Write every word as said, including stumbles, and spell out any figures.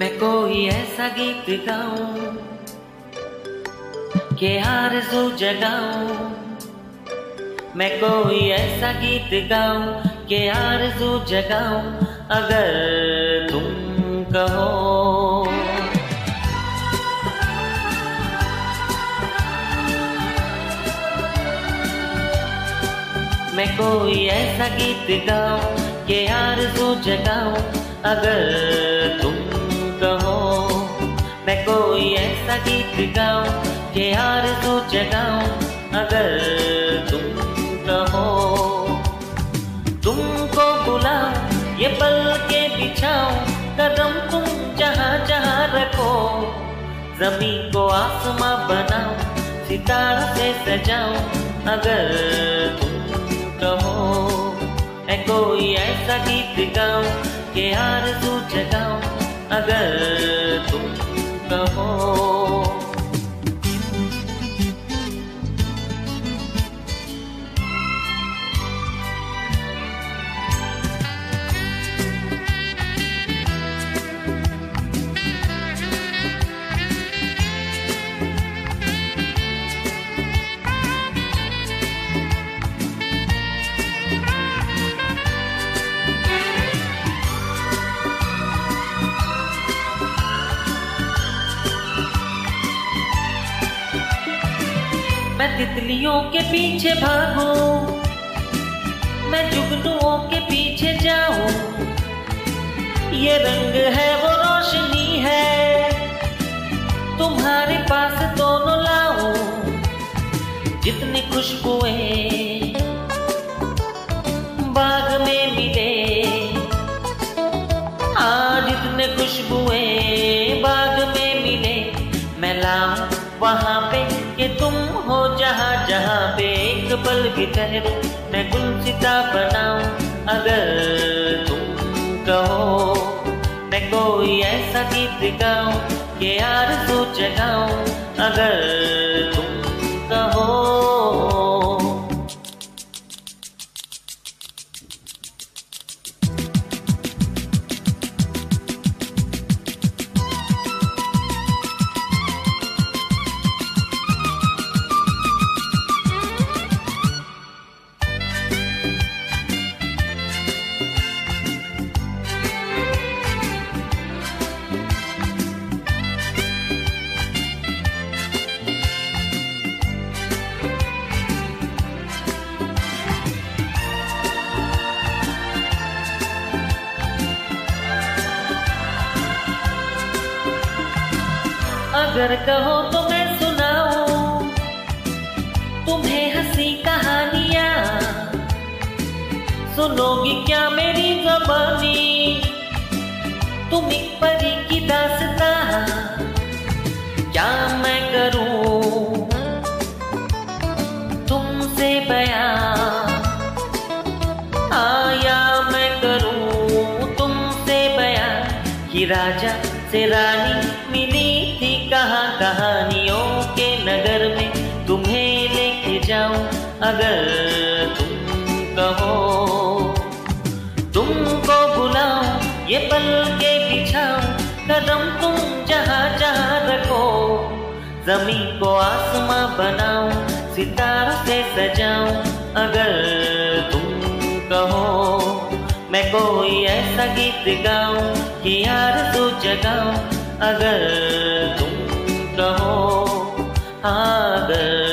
मैं कोई ऐसा गीत गाऊं कि आरज़ू जगाऊं। मैं कोई ऐसा गीत गाऊं कि आरज़ू जगाऊं, अगर तुम कहो। मैं कोई ऐसा गीत गाऊं कि आरज़ू जगाऊं, अगर तुम कहो। मैं कोई ऐसा गीत गाऊं कि आरज़ू जगाऊं, अगर तुम कहो। तुमको बुलाऊं, ये पल के बिछाऊं, कदम तुम जहां जहां रखो। ज़मीन को आसमां बनाऊं, सितारों से सजाऊं, अगर तुम कहो। मैं कोई ऐसा गीत गाऊं कि आरज़ू जगाऊं, अगर तुम कहो। मैं तितलियों के पीछे भागूं, मैं जुगनुओं के पीछे जाऊं। ये रंग है वो रोशनी है, तुम्हारे पास दोनों लाऊं। जितनी खुशबुएं बाग में मिले, आज जितने खुशबुएं बाग में मिले, मैं लाऊं वहाँ पे कि तुम हो जहाँ जहाँ पे। एक पल भी ठहरूं, मैं गुलसिता बनाऊं, अगर तुम कहो। मैं कोई ऐसा गीत गाऊं कि आरज़ू जगाऊं, अगर तुम कहो। अगर कहो तो मैं सुनाऊं तुम्हें हंसी कहानियां, सुनोगी क्या मेरी ज़बानी? तुम एक परी की दास्तां, क्या मैं करूं तुमसे बयां? आया मैं करूं तुमसे बयां कि राजा से रानी मिली थी कहाँ कहानियों के नगर में। तुम्हें लेके जाऊं, अगर तुम कहो। तुमको बुलाऊं, ये पल के बिछाऊं, कदम तुम जहां जहां रखो। ज़मीन को आसमां बनाऊं, सितारों से सजाऊं, अगर तुम कहो। मैं कोई ऐसा गीत गाऊं कि आरज़ू जगाऊं, अगर तुम कहो। अगर